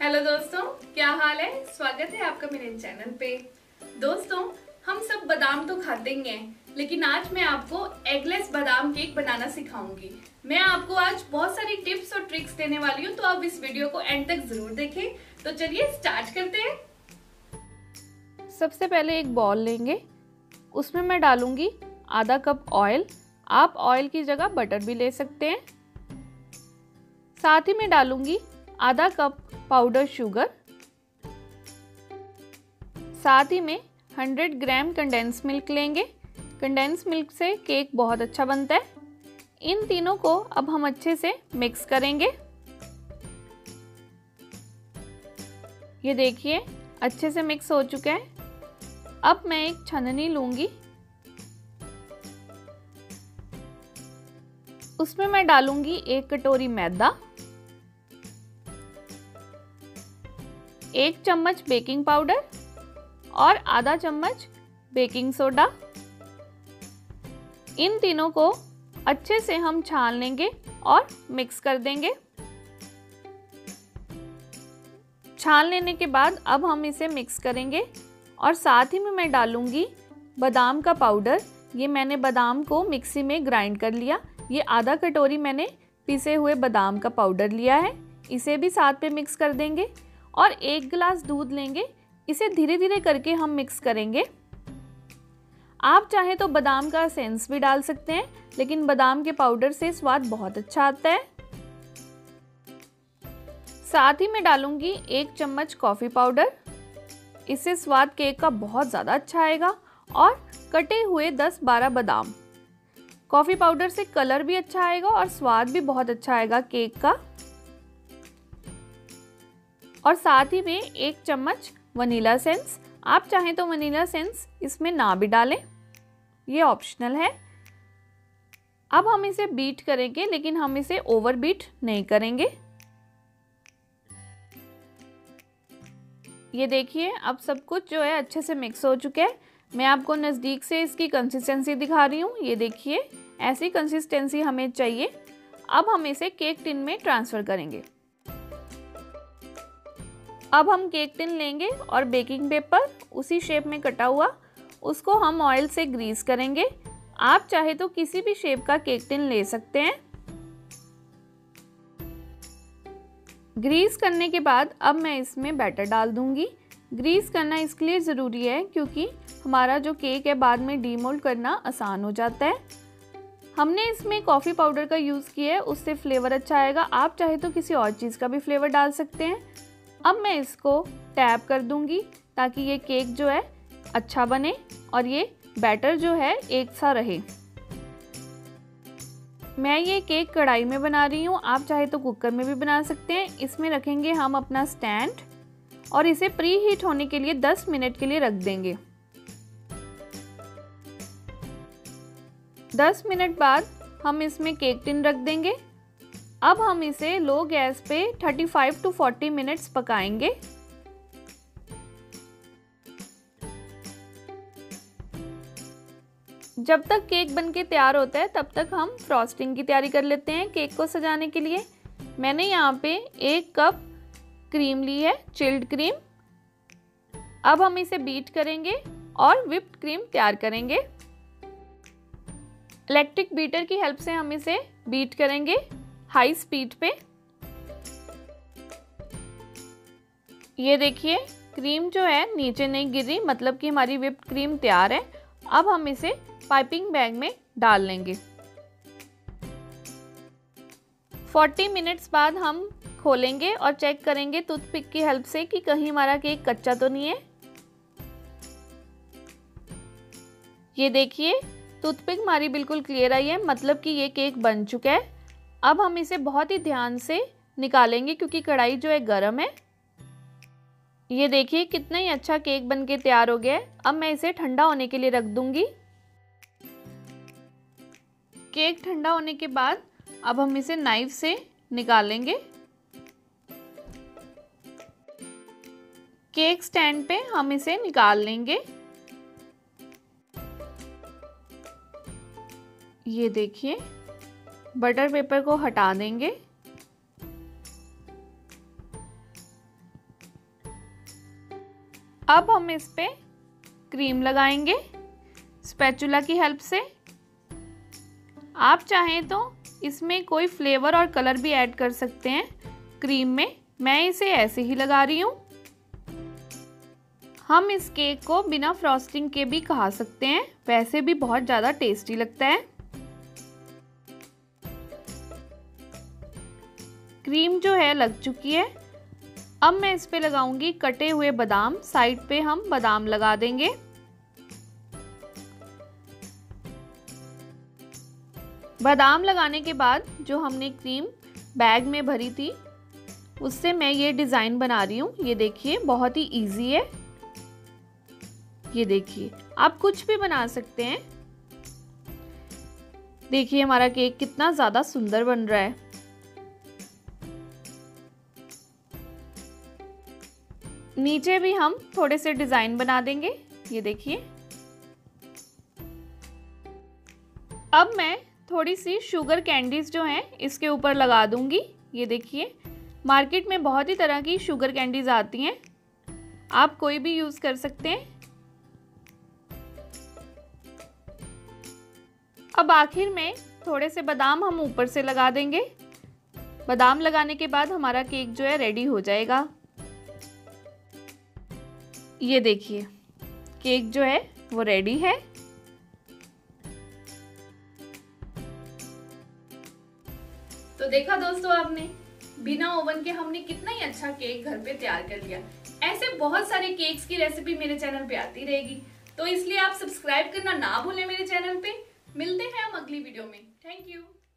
Hello दोस्तों, क्या हाल है। स्वागत है आपका मेरे चैनल पे। दोस्तों, हम सब बादाम तो खाते ही हैं, लेकिन आज मैं आपको एगलेस बादाम केक बनाना सिखाऊंगी। मैं आपको आज बहुत सारी टिप्स और ट्रिक्स देने वाली हूँ, तो आप इस वीडियो को एंड तक जरूर देखें। तो चलिए स्टार्ट करते हैं। सबसे पहले एक बॉल लेंगे, उसमें मैं डालूंगी आधा कप ऑयल। आप ऑयल की जगह बटर भी ले सकते हैं। साथ ही मैं डालूंगी आधा कप पाउडर शुगर। साथ ही में 100 ग्राम कंडेंस मिल्क लेंगे। कंडेंस मिल्क से केक बहुत अच्छा बनता है। इन तीनों को अब हम अच्छे से मिक्स करेंगे। ये देखिए अच्छे से मिक्स हो चुका है। अब मैं एक छन्नी लूंगी, उसमें मैं डालूंगी 1 कटोरी मैदा, 1 चम्मच बेकिंग पाउडर और आधा चम्मच बेकिंग सोडा। इन तीनों को अच्छे से हम छान लेंगे और मिक्स कर देंगे। छान लेने के बाद अब हम इसे मिक्स करेंगे और साथ ही में मैं डालूंगी बादाम का पाउडर। ये मैंने बादाम को मिक्सी में ग्राइंड कर लिया। ये आधा कटोरी मैंने पिसे हुए बादाम का पाउडर लिया है। इसे भी साथ में मिक्स कर देंगे और 1 गिलास दूध लेंगे। इसे धीरे धीरे करके हम मिक्स करेंगे। आप चाहें तो बादाम का एसेंस भी डाल सकते हैं, लेकिन बादाम के पाउडर से स्वाद बहुत अच्छा आता है। साथ ही मैं डालूंगी 1 चम्मच कॉफ़ी पाउडर। इससे स्वाद केक का बहुत ज़्यादा अच्छा आएगा। और कटे हुए 10-12 बादाम। कॉफ़ी पाउडर से कलर भी अच्छा आएगा और स्वाद भी बहुत अच्छा आएगा केक का। और साथ ही में 1 चम्मच वनीला एसेंस। आप चाहें तो वनीला एसेंस इसमें ना भी डालें, ये ऑप्शनल है। अब हम इसे बीट करेंगे, लेकिन हम इसे ओवर बीट नहीं करेंगे। ये देखिए अब सब कुछ जो है अच्छे से मिक्स हो चुके हैं। मैं आपको नज़दीक से इसकी कंसिस्टेंसी दिखा रही हूँ। ये देखिए ऐसी कंसिस्टेंसी हमें चाहिए। अब हम इसे केक टिन में ट्रांसफ़र करेंगे। अब हम केक टिन लेंगे और बेकिंग पेपर उसी शेप में कटा हुआ, उसको हम ऑयल से ग्रीस करेंगे। आप चाहे तो किसी भी शेप का केक टिन ले सकते हैं। ग्रीस करने के बाद अब मैं इसमें बैटर डाल दूंगी। ग्रीस करना इसके लिए ज़रूरी है क्योंकि हमारा जो केक है बाद में डीमोल्ड करना आसान हो जाता है। हमने इसमें कॉफ़ी पाउडर का यूज़ किया है, उससे फ्लेवर अच्छा आएगा। आप चाहे तो किसी और चीज़ का भी फ्लेवर डाल सकते हैं। अब मैं इसको टैप कर दूंगी ताकि ये केक जो है अच्छा बने और ये बैटर जो है एक सा रहे। मैं ये केक कढ़ाई में बना रही हूँ, आप चाहे तो कुकर में भी बना सकते हैं। इसमें रखेंगे हम अपना स्टैंड और इसे प्री हीट होने के लिए 10 मिनट के लिए रख देंगे। 10 मिनट बाद हम इसमें केक टिन रख देंगे। अब हम इसे लो गैस पे 35 to 40 मिनट्स पकाएंगे। जब तक केक बनके तैयार होता है तब तक हम फ्रॉस्टिंग की तैयारी कर लेते हैं। केक को सजाने के लिए मैंने यहाँ पे 1 कप क्रीम ली है, चिल्ड क्रीम। अब हम इसे बीट करेंगे और व्हिप्ड क्रीम तैयार करेंगे। इलेक्ट्रिक बीटर की हेल्प से हम इसे बीट करेंगे हाई स्पीड पे। ये देखिए क्रीम जो है नीचे नहीं गिर रही, मतलब कि हमारी व्हिप्ड क्रीम तैयार है। अब हम इसे पाइपिंग बैग में डाल लेंगे। 40 मिनट्स बाद हम खोलेंगे और चेक करेंगे टूथपिक की हेल्प से कि कहीं हमारा केक कच्चा तो नहीं है। ये देखिए टूथपिक हमारी बिल्कुल क्लियर आई है, मतलब कि ये केक बन चुका है। अब हम इसे बहुत ही ध्यान से निकालेंगे क्योंकि कढ़ाई जो है गर्म है। ये देखिए कितना ही अच्छा केक बनके तैयार हो गया है। अब मैं इसे ठंडा होने के लिए रख दूंगी। केक ठंडा होने के बाद अब हम इसे नाइफ से निकालेंगे। केक स्टैंड पे हम इसे निकाल लेंगे। ये देखिए बटर पेपर को हटा देंगे। अब हम इस पे क्रीम लगाएंगे स्पैचुला की हेल्प से। आप चाहें तो इसमें कोई फ्लेवर और कलर भी ऐड कर सकते हैं क्रीम में, मैं इसे ऐसे ही लगा रही हूँ। हम इस केक को बिना फ्रॉस्टिंग के भी खा सकते हैं, वैसे भी बहुत ज़्यादा टेस्टी लगता है। क्रीम जो है लग चुकी है। अब मैं इस पे लगाऊंगी कटे हुए बादाम। साइड पे हम बादाम लगा देंगे। बादाम लगाने के बाद जो हमने क्रीम बैग में भरी थी उससे मैं ये डिज़ाइन बना रही हूँ। ये देखिए बहुत ही इजी है। ये देखिए आप कुछ भी बना सकते हैं। देखिए हमारा केक कितना ज़्यादा सुंदर बन रहा है। नीचे भी हम थोड़े से डिज़ाइन बना देंगे। ये देखिए। अब मैं थोड़ी सी शुगर कैंडीज़ जो हैं इसके ऊपर लगा दूंगी। ये देखिए मार्केट में बहुत ही तरह की शुगर कैंडीज़ आती हैं, आप कोई भी यूज़ कर सकते हैं। अब आखिर में थोड़े से बादाम हम ऊपर से लगा देंगे। बादाम लगाने के बाद हमारा केक जो है रेडी हो जाएगा। ये देखिए केक जो है वो रेडी है। तो देखा दोस्तों आपने, बिना ओवन के हमने कितना ही अच्छा केक घर पे तैयार कर लिया। ऐसे बहुत सारे केक्स की रेसिपी मेरे चैनल पे आती रहेगी, तो इसलिए आप सब्सक्राइब करना ना भूलें मेरे चैनल पे। मिलते हैं हम अगली वीडियो में। Thank you.